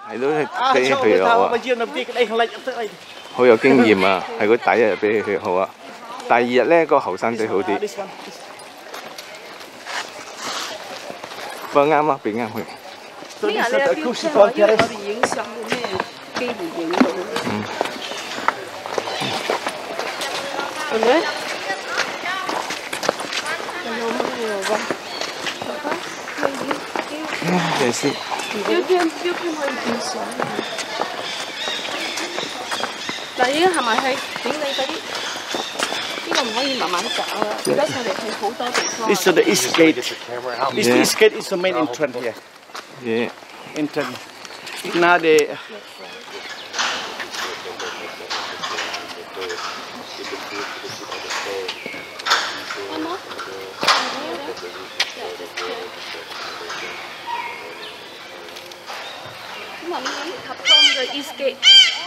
係都俾佢好啊，好有經驗啊，係個第一日俾佢好啊，第二日咧個後生仔好啲，不過啱啊，俾啱佢。 呢日你有標車喎，因為我哋影相冇咩機會影到。係咪？ 咩先？ 標片可以影相。嗱，已經行埋去，影你嗰啲。呢個唔可以慢慢搞啊！而家上嚟係好多地方。 This is the east gate. This east gate is the main entrance here. Yeah. Entrance. Now they. Ta Prohm the east gate.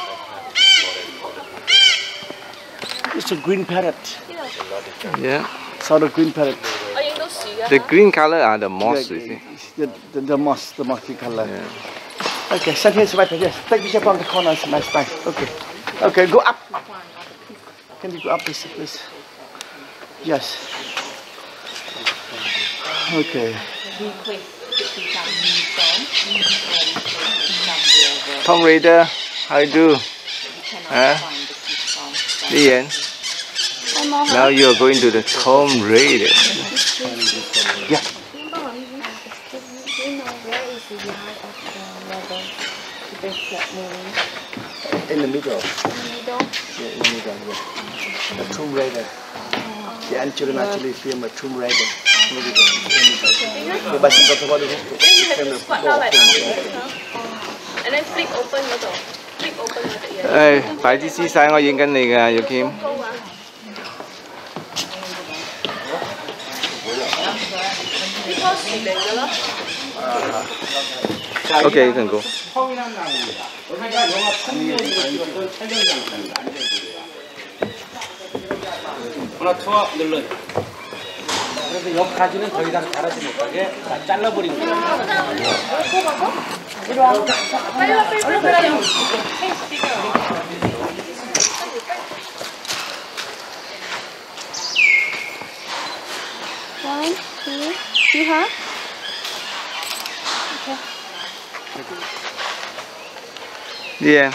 It's a green parrot. Yeah. So the green parrot. The green color are the moss, you see. The moss, the mossy color. Yeah. Okay, stand here, right here. Take picture from the corner. Nice. Okay. Okay, go up. Can you go up, please? Yes. Okay. Tom Raider, how you do? Huh? Ian? Now you are going to the Tom Raider. Yeah. In the middle. Yeah, in the middle. Yeah. The Tomb Raider. The children actually film a Tomb Raider. And then flip open 嗰度，flip open 嗰隻嘢。 誒，擺啲姿勢，我影緊你㗎，要Kim。 呢棵樹嚟㗎咯。 Okay, you can go. 하나 투어 눌러. 그래서 여기까지는 더 이상 자라지 못하게 다 잘라버린 거예요. One, two, you have? Yeah.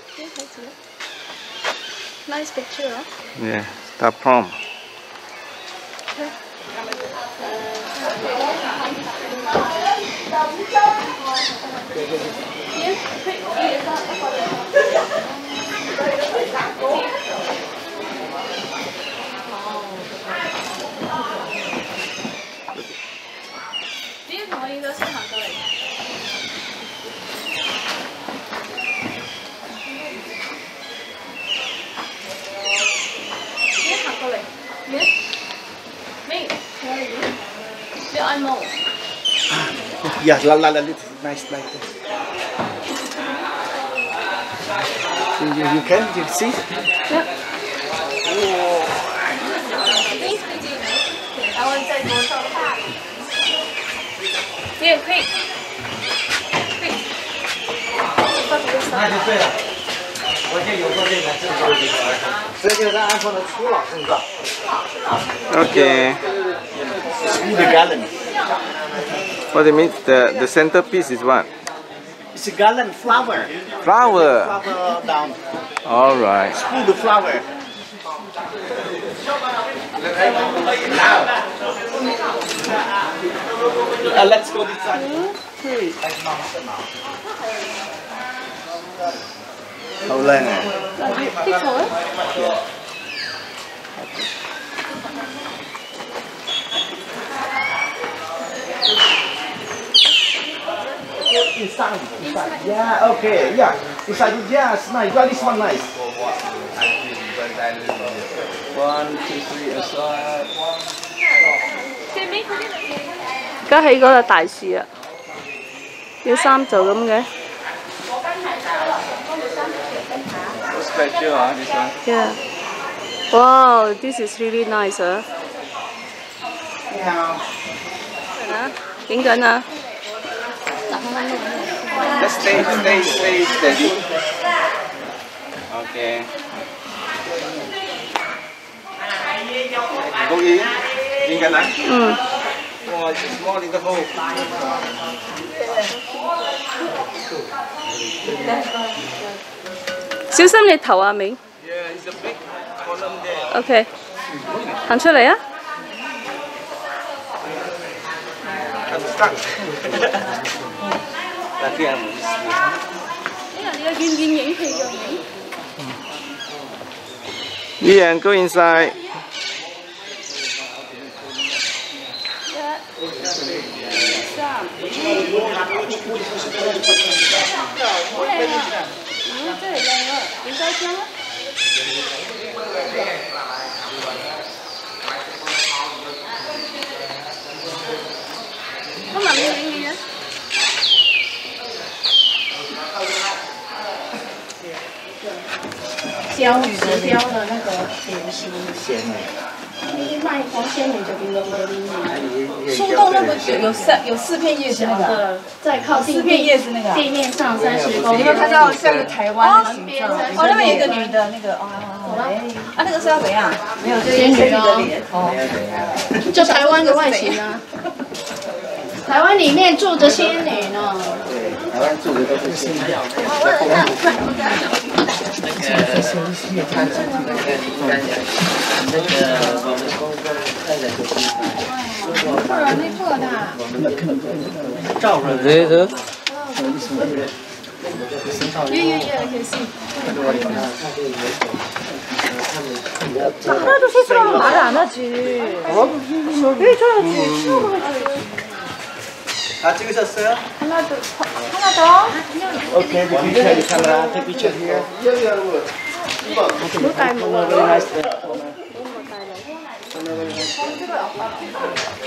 Nice picture, huh? Yeah. Ta Prohm. Yeah, nice. You can see? Yeah. Here, quick. Okay. The garland. What do you mean? The centerpiece is what? It's a garland flower. Flower. Flower down. All right. Spool the flower. Let's go this side. How long? Inside. Yeah, okay, yeah. Inside, yeah, it's nice. Well, this one nice. 1, 2, 3, aside. 而家起嗰個大樹啊，要3座咁嘅。 Special, this one. Yeah. Wow, this is really nice, huh? 你好。 影緊啊！ Just stay steady. Okay. Go in cái này. Small little hole. 小心你頭啊，明。 Yeah, it's a big column there. OK， 行出嚟啊！ I'm stuck. Lucky I'm on this. 你個軟件影戲嘅影。 Ian, go inside. 真係靚啊！影多張啊！今日你影嘅？ 石雕的那个点心，卖黄仙女的冰淇淋。树洞那个有4片叶子那个，在靠近4片叶子那个地面上30公分。有没有看到像个台湾的形状？哦，那边有一个女的那个哦，啊，那个是要怎样？没有，就是仙女的脸。哦，就台湾的外形啊。台湾里面住着仙女呢。 对，台湾住的都是仙女。照着这个。 那都是说哪哪那句？ 啊，这个是谁啊？ 하나 더. Okay, the picture, the camera, take picture here. Very nice.